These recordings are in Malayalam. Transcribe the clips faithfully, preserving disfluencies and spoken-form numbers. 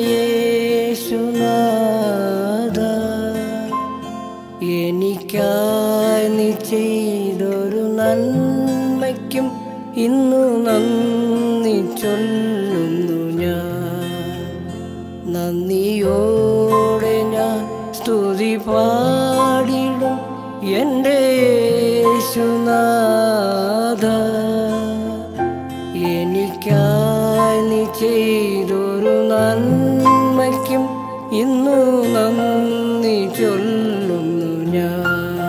യേശുനാഥ, എനിക്കായി നീ ചെയ്തൊരു നന്മയ്ക്കും ഇന്നു നന്ദി ചൊല്ലുന്നു ഞാൻ. നന്ദിയോടെ ഞാൻ സ്തുതി പാടിടും എൻ്റെ യേശുനാഥ, എനിക്കായി നീ ചെയ്തൊരു നന്മയ്ക്കും ഇന്നു നന്ദി ചൊല്ലുന്നു ഞാൻ.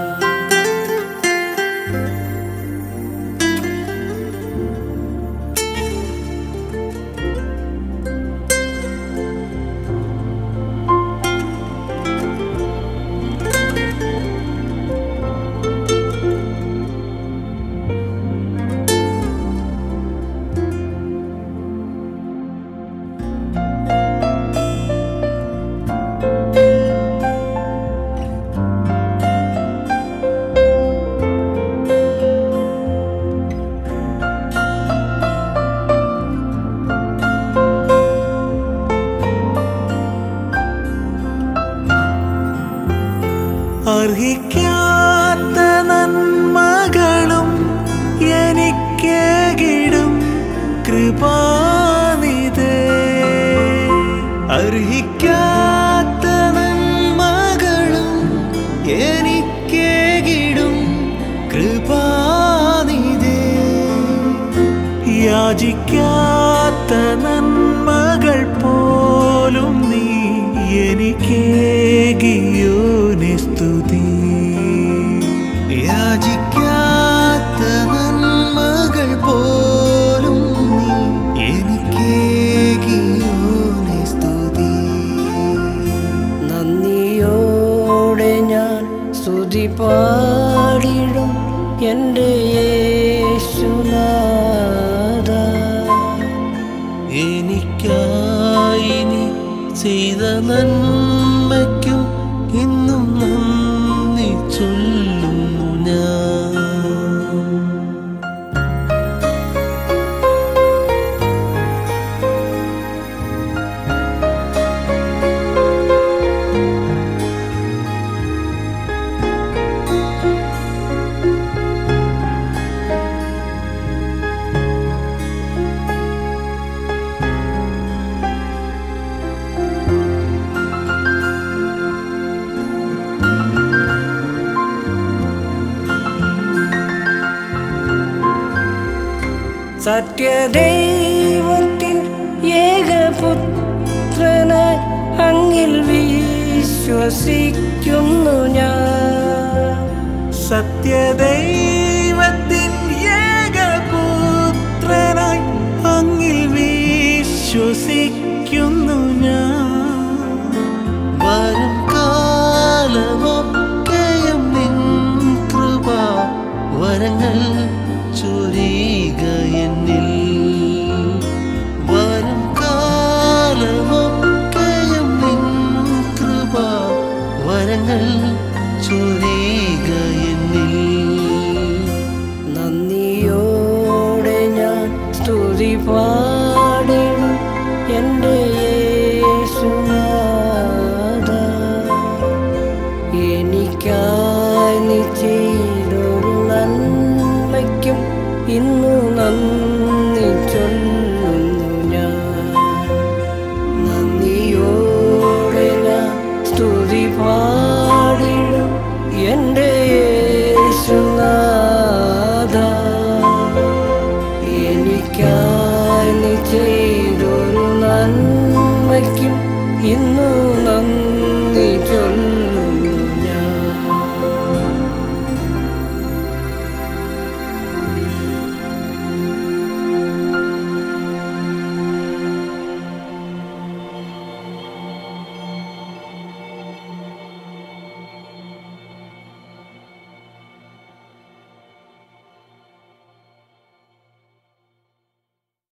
അർഹിക്കാത്ത നന്മകളും എനിക്കേകിടും കൃപാനിധേ, അർഹിക്കാത്ത നന്മകളും എനിക്കേകിടും കൃപാനിധേ, യാചിക്കാത്ത നന്മകൾ പോലും നീ എനിക്കേകിയോനെ സ്തുതി. യാചിക്കാത്ത നന്മകൾ പോലും നീ എനിക്കേകിയോനെ സ്തുതി. നന്ദിയോടെ ഞാൻ സ്തുതി പാടിടും എൻ്റെ യേശുനാഥ, എനിക്കായി നീ ചെയ്ത നന്മയ്ക്കും ഇന്നും നന്ദി ചൊല്ലുന്നു ഞാൻ. സത്യദൈവത്തിൻ ഏകപുത്രനായി അങ്ങിൽ വിശ്വസിക്കുന്നു ഞാൻ. സത്യദൈവത്തിൻ ഏകപുത്രനായി അങ്ങിൽ വിശ്വസിക്കുന്നു ഞാൻ. വരും കാലമൊക്കെയും നിൻ കൃപ വരങ്ങൾ ചൊരിയുക എന്നിൽ. വരും കാലമൊക്കെയും നിൻ കൃപ വരങ്ങൾ ചൊരിയുക എന്നിൽ. നന്ദിയോടെ ഞാൻ സ്തുതി പാടിടും എൻ്റെ യേശുനാഥ, എനിക്കായി നീ ചെയ്തൊരു നന്മയ്ക്കും ഇന്നു നന്ദി ചൊല്ലുന്നു ഞാൻ. നന്ദിയോടെ ഞാൻ സ്തുതി പാടിടും എൻ്റെ യേശുനാഥ, എനിക്കായി നീ ചെയ്തൊരു നന്മയ്ക്കും ഇന്ന്